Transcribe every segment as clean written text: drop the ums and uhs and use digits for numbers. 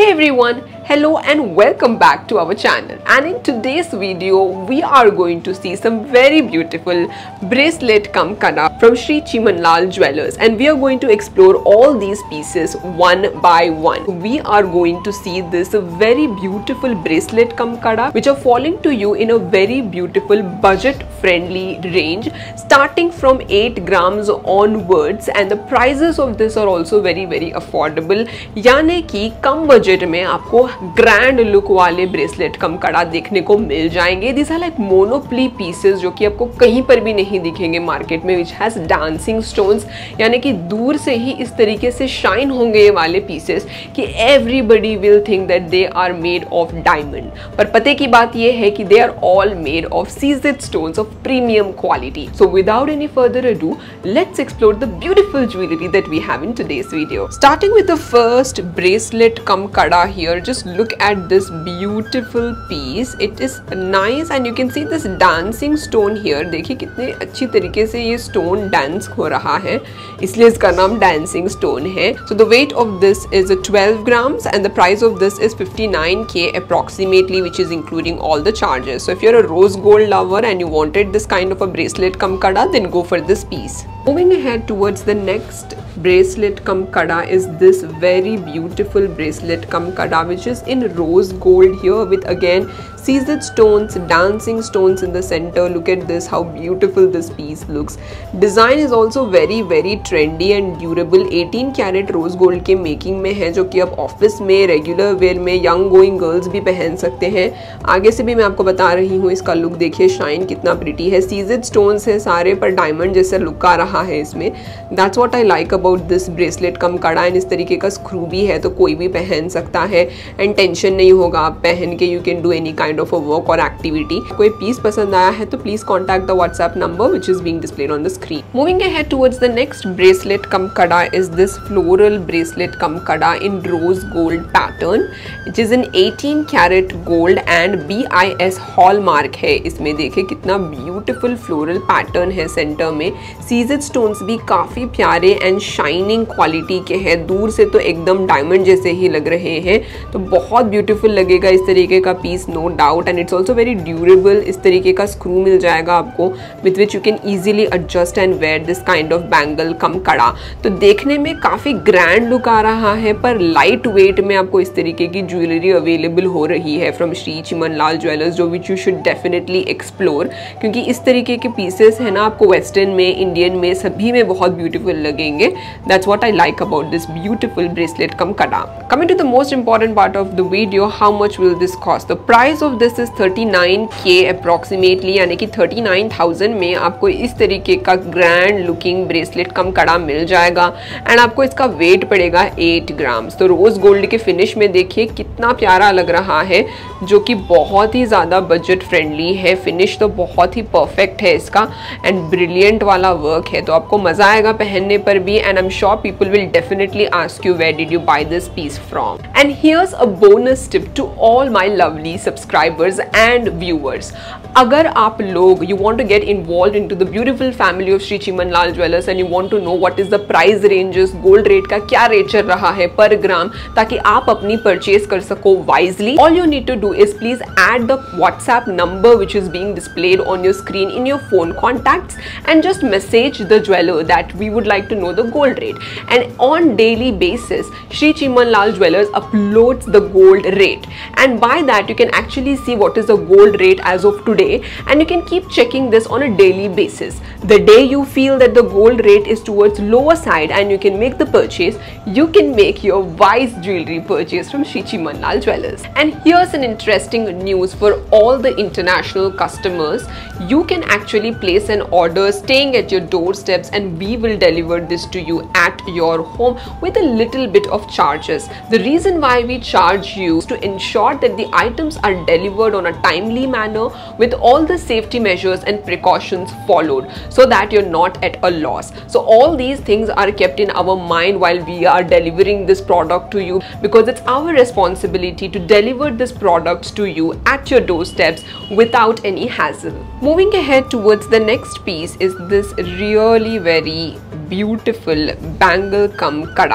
Hey everyone, hello and welcome back to our channel. And in today's video, we are going to see some very beautiful bracelet cum kada from Sri Chimanlal Jewellers, and we are going to explore all these pieces one by one. We are going to see this very beautiful bracelet cum kada which are falling to you in a very beautiful budget friendly range starting from 8 grams onwards, and the prices of this are also very affordable. यानी कि कम budget में आपको grand look वाले bracelet cum कड़ा देखने को मिल जाएंगे. This are like monopoly pieces जो कि आपको कहीं पर भी नहीं दिखेंगे मार्केट में, विच हैज डांसिंग स्टोन्स, यानी कि दूर से ही इस तरीके से शाइन होंगे ये वाले पीसेस कि everybody will think that they are made of diamond. पर पते की बात ये है कि they are all made of CZ stones of premium quality. So without any further ado, let's explore the beautiful jewelry that we have in today's video. Starting with the first bracelet cum kada here, just look at this beautiful piece. It is nice and you can see this dancing stone here. देखिए कितने अच्छी तरीके से ये stone dance हो रहा है, इसलिए इसका नाम dancing stone है. So the weight of this is 12 grams and the price of this is 59k approximately, which is including all the charges. So if you're a rose gold lover and you wanted this kind of a bracelet cum kada, then go for this piece. Moving ahead towards the next bracelet cum kada is this very beautiful bracelet cum kada which is in rose gold here with again seasoned stones, dancing stones in the center. Look at this, how beautiful this piece looks. Design is also very trendy and durable. 18 carat rose gold के making में है जो कि आप office में, regular wear में, young going girls भी पहन सकते हैं. आगे से भी मैं आपको बता रही हूँ, इसका लुक देखिए, शाइन कितना प्रिटी है. सीजेड स्टोन्स है सारे पर डायमंड जैसा लुक आ रहा है इसमें. That's what I like about this bracelet cum कड़ा. एंड इस तरीके का स्क्रू भी है तो कोई भी पहन सकता है एंड टेंशन नहीं होगा आप पहन के. You can do any kind of a work or activity. कोई पीस पसंद आया है तो please contact the WhatsApp number which is being displayed on the screen. Moving ahead towards the next bracelet cum kada is this floral bracelet cum kada in rose gold pattern, which is in 18 karat gold and BIS hallmark है. इसमें देखिए कितना beautiful floral pattern है centre में. CZ stones भी काफी प्यारे and shining quality के हैं. दूर से तो एकदम डायमंड जैसे ही लग रहे हैं, तो बहुत ब्यूटीफुल लगेगा इस तरीके का piece, no doubt. And it's also very durable. इस तरीके का स्क्रू मिल जाएगा आपको with which you can easily adjust and wear this kind of bangle cum कड़ा. तो देखने में काफी ग्रैंड लुक आ रहा है पर लाइट वेट में आपको इस तरीके की ज्वेलरी अवेलेबल हो रही है फ्रॉम श्री चिमनलाल ज्वेलर्स, जो which you should definitely explore, क्योंकि इस तरीके के पीसेस है ना आपको वेस्टर्न में, इंडियन में, सभी में बहुत ब्यूटीफुल लगेंगे. That's what I like about this beautiful bracelet cum कड़ा. Coming to the most important part of the video, how much will this cost. The price of this is 39k approximately, यानी कि 39,000 में आपको इस तरीके का grand looking bracelet cum कड़ा मिल जाएगा. एंड आपको इसका वेट पड़ेगा 8 ग्राम्स. तो रोज गोल्ड के फिनिश में देखिए कितना प्यारा लग रहा है, जो कि बहुत ही ज़्यादा बजट फ्रेंडली है. फिनिश तो बहुत ही परफेक्ट है इसका एंड ब्रिलियंट वाला वर्क है, तो आपको मज़ा आएगा पहनने पर भी. And I am sure people will definitely ask you where did you buy this piece from. And here's a bonus tip to all my lovely subscribers and viewers. अगर आप लोग you want to get involved into the beautiful family of Sri Chimanlal Jewellers and you want to know what is the price ranges, gold rate का क्या rate चल रहा है पर ग्राम, ताकि आप अपनी परचेज कर सको wisely, all you need to do is please add the WhatsApp number which is being displayed on your screen in your phone contacts and just message the jeweler that we would like to know the gold rate. And on daily basis, Sri Chimanlal Jewellers uploads the gold rate, and by that you can actually see what is the gold rate as of today, and you can keep checking this on a daily basis. The day you feel that the gold rate is towards lower side and you can make the purchase, you can make your wise jewelry purchase from Sri Chimanlal Jewellers. And here's an interesting news for all the international customers. You can actually place an order staying at your doorsteps and we will deliver this to you at your home with a little bit of charges. The reason why we charge you is to ensure that the items are delivered on a timely manner with all the safety measures and precautions followed, so that you're not at a loss. So all these things are kept in our mind while we are delivering this product to you, because it's our responsibility to deliver this products to you at your doorsteps without any hassle. Moving ahead towards the next piece is this really very beautiful bangle cum kada.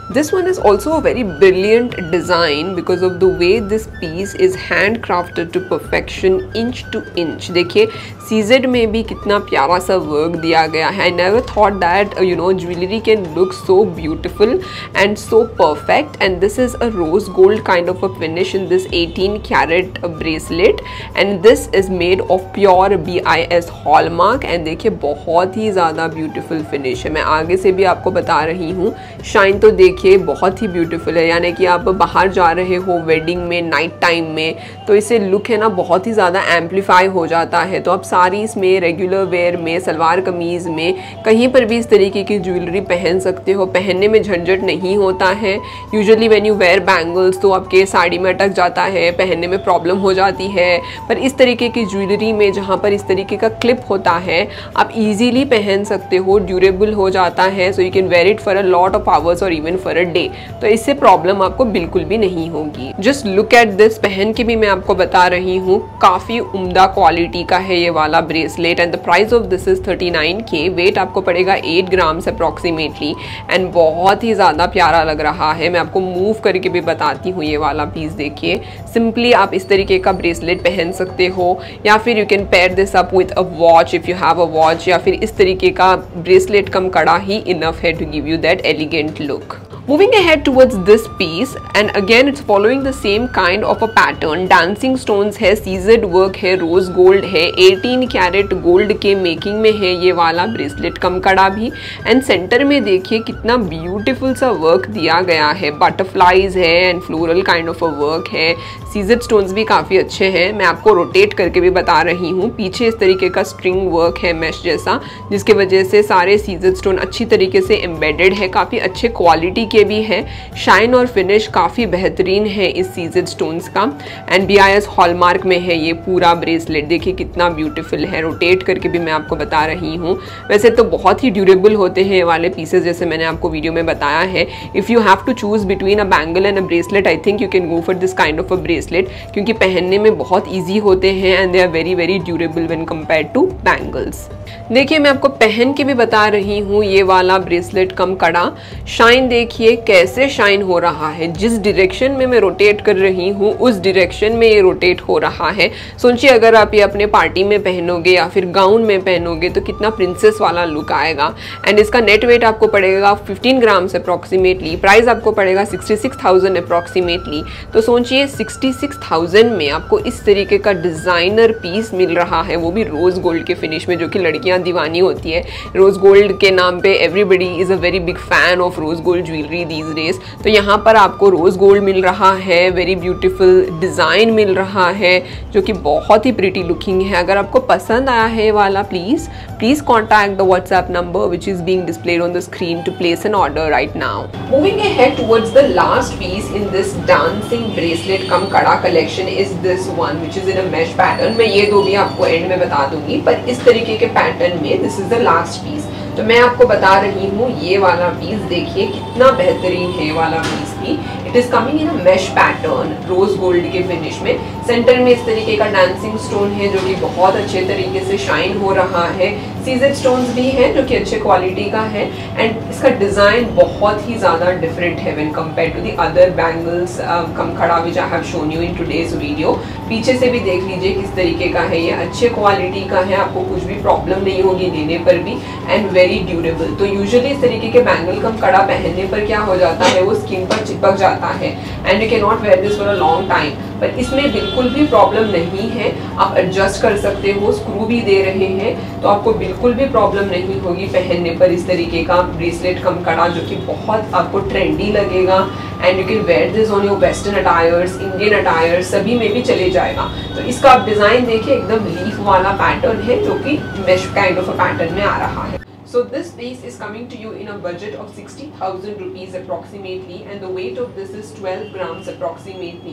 This one is also a very brilliant design because of the way this piece is handcrafted to perfection, inch to inch. देखिए CZ में भी कितना प्यारा सा work दिया गया है. I never thought that jewelry can look so beautiful and so perfect. And this is a rose gold kind of a finish in this 18 karat bracelet, and this is made of pure BIS hallmark. And देखिए बहुत ही ज़्यादा beautiful finish है. मैं आगे से भी आपको बता रही हूँ. शाइन तो देखिए बहुत ही ब्यूटीफुल है, यानी कि आप बाहर जा रहे हो वेडिंग में, नाइट टाइम में, तो इसे लुक है ना बहुत ही ज़्यादा एम्पलीफाई हो जाता है. तो आप साड़ीज़ में, रेगुलर वेयर में, सलवार कमीज़ में, कहीं पर भी इस तरीके की ज्वेलरी पहन सकते हो. पहनने में झंझट नहीं होता है. Usually when you wear bangles तो आपके साड़ी में अटक जाता है, पहनने में प्रॉब्लम हो जाती है. पर इस तरीके की ज्वेलरी में जहाँ पर इस तरीके का क्लिप होता है, आप इजीली पहन सकते हो, ड्यूरेबल हो जाता है. So you can wear it for a lot of hours और इवन फॉर अ डे. तो इससे प्रॉब्लम आपको बिल्कुल भी नहीं होगी. Just look at this. पहन के भी मैं आपको बता रही हूँ, काफ़ी उम्दा क्वालिटी का है ये वाला bracelet. And the price of this is 39K. Weight आपको पड़ेगा 8 ग्राम्स अप्रॉक्सीमेटली. एंड बहुत ही ज़्यादा प्यारा लग रहा है. मैं आपको मूव करके भी बताती हूँ ये वाला पीस. देखिए सिंपली आप इस तरीके का ब्रेसलेट पहन सकते हो, या फिर you can pair this up with a watch if you have a watch, या फिर इस तरीके का ब्रेसलेट कम कड़ा ही इनफ है to give you that elegant look. Moving ahead towards this piece, and again it's following the same kind of a pattern. Dancing stones है, CZ work है, rose gold है, 18 कैरेट गोल्ड के making में है ये वाला bracelet cum कड़ा भी. एंड सेंटर में देखिए कितना ब्यूटीफुल सा वर्क दिया गया है. बटरफ्लाइज है and floral kind of a work है. CZ स्टोन्स भी काफ़ी अच्छे हैं. मैं आपको रोटेट करके भी बता रही हूँ. पीछे इस तरीके का स्ट्रिंग वर्क है मैश जैसा, जिसकी वजह से सारे CZ स्टोन अच्छी तरीके से एम्बेडेड है, काफ़ी अच्छे क्वालिटी के भी है. शाइन और फिनिश काफ़ी बेहतरीन है इस CZ स्टोन्स का. एंड BIS हॉलमार्क में है ये पूरा ब्रेसलेट. देखिए कितना ब्यूटीफुल है. रोटेट करके भी मैं आपको बता रही हूँ. वैसे तो बहुत ही ड्यूरेबल होते हैं ये वाले पीसेज, जैसे मैंने आपको वीडियो में बताया है. If you have to choose between a bangle and a bracelet, I think you can go for this kind of a bracelet, क्योंकि पहनने में बहुत ईजी होते हैं and they are very very durable when compare to bangles. देखिए मैं आपको पहन के भी बता रही हूँ ये वाला ब्रेसलेट कम कड़ा. शाइन देखिए कैसे शाइन हो रहा है. जिस डायरेक्शन में मैं रोटेट कर रही हूँ उस डायरेक्शन में ये रोटेट हो रहा है. सोचिए अगर आप ये अपने पार्टी में पहनोगे या फिर गाउन में पहनोगे तो कितना प्रिंसेस वाला लुक आएगा. एंड इसका नेट वेट आपको पड़ेगा 15 ग्राम्स अप्रॉक्सीमेटली. प्राइस आपको पड़ेगा 66,000 अप्रॉक्सीमेटली. तो सोचिए 66,000 में आपको इस तरीके का डिज़ाइनर पीस मिल रहा है, वो भी रोज़ गोल्ड के फिनिश में, जो कि लड़कियाँ दीवानी होती है. रोज गोल्ड के नाम पे everybody is a very big fan of rose gold jewellery these days. तो यहाँ पर आपको रोज गोल्ड मिल रहा है, वेरी ब्यूटीफुल डिज़ाइन मिल रहा है, जो कि बहुत ही प्रिटी लुकिंग है. अगर आपको पसंद आया है वाला please contact the WhatsApp number which is being displayed on the screen to place an order right now. Moving ahead towards the last piece in this dancing bracelet cum कड़ा collection is this one which is in a mesh pattern. मैं ये दो भी आपको and में बता दूंगी, पर इस तरीके के पैटर्न में this is the last piece. तो मैं आपको बता रही हूँ ये वाला पीस देखिए कितना बेहतरीन है. ये वाला पीस भी it is coming in a mesh pattern rose gold के फिनिश में. सेंटर में इस तरीके का डांसिंग स्टोन है जो कि बहुत अच्छे तरीके से शाइन हो रहा है. CZ स्टोन्स भी हैं जो कि अच्छे क्वालिटी का है. एंड इसका डिज़ाइन बहुत ही ज़्यादा डिफरेंट है when compare to the other bangles cum खड़ा which I have shown you in today's video. पीछे से भी देख लीजिए किस तरीके का है. ये अच्छे क्वालिटी का है, आपको कुछ भी प्रॉब्लम नहीं होगी लेने पर भी. And very durable. तो यूजुअली इस तरीके के बैंगल कम कड़ा पहनने पर क्या हो जाता है, वो स्किन पर चिपक जाता है and you can not wear this for a long time. पर इसमें बिल्कुल भी प्रॉब्लम नहीं है. आप एडजस्ट कर सकते हो, स्क्रू भी दे रहे हैं, तो आपको बिल्कुल भी प्रॉब्लम नहीं होगी पहनने पर इस तरीके का ब्रेसलेट कम कड़ा, जो कि बहुत आपको ट्रेंडी लगेगा. And you can wear this on your western attires, Indian attires, सभी में भी चले जाएगा. तो इसका आप डिज़ाइन देखिए एकदम लीफ वाला पैटर्न है जो कि mesh kind of a pattern में आ रहा है. So this piece is coming to you in a budget of 60,000 rupees approximately, and the weight of this is 12 grams approximately.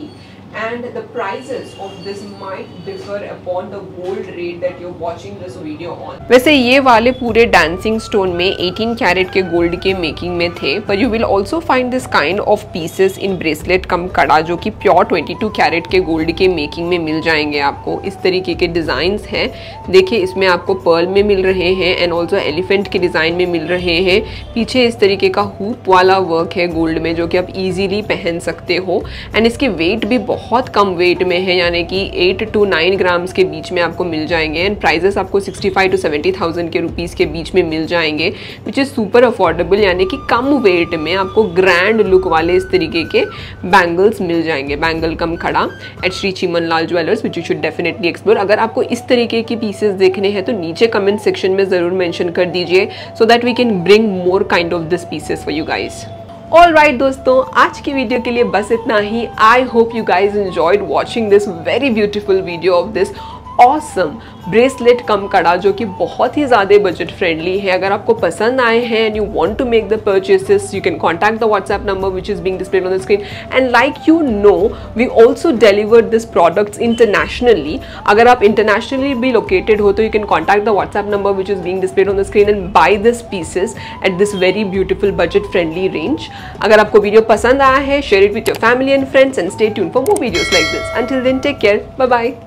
and the prices of this might differ upon the gold rate that you're watching this video on. वैसे ये वाले पूरे dancing stone में 18 carat के gold के making में थे, पर you will also find this kind of pieces in bracelet कम कड़ा जो कि प्योर 22 कैरेट के गोल्ड के मेकिंग में मिल जाएंगे आपको। इस तरीके के डिज़ाइंस हैं, देखिए इसमें आपको पर्ल में मिल रहे हैं एंड ऑल्सो एलिफेंट के डिज़ाइन में मिल रहे हैं। पीछे इस तरीके का हुप वाला वर्क है गोल्ड में जो कि आप इजीली पहन सकते हो एंड इसके वेट भी बहुत कम वेट में है, यानी कि 8 to 9 ग्राम्स के बीच में आपको मिल जाएंगे एंड प्राइजेस आपको 65 to 70,000 के रुपीज़ के बीच में मिल जाएंगे, विच इज़ सुपर अफोर्डेबल, यानी कि कम वेट में आपको ग्रैंड लुक वाले इस तरीके के बैंगल्स मिल जाएंगे। बैंगल कम खड़ा at Shri Chiman Lal jewellers, which you should definitely explore. अगर आपको इस तरीके के पीसेस देखने हैं तो नीचे कमेंट सेक्शन में ज़रूर मेंशन कर दीजिए so that we can bring more kind of this pieces for you guys. Alright दोस्तों, आज की वीडियो के लिए बस इतना ही। I hope you guys enjoyed watching this very beautiful video of this awesome bracelet cum कड़ा जो कि बहुत ही ज़्यादा बजट फ्रेंडली है। अगर आपको पसंद आए हैं and you want to make the purchases, you can contact the WhatsApp number which is being displayed on the screen and like you know we also deliver this products internationally. अगर आप internationally भी located हो तो you can contact the WhatsApp number which is being displayed on the screen and buy this pieces at this very beautiful budget friendly range. अगर आपको video पसंद आया है, share it with your family and friends and stay tuned for more videos like this. Until then take care, bye bye.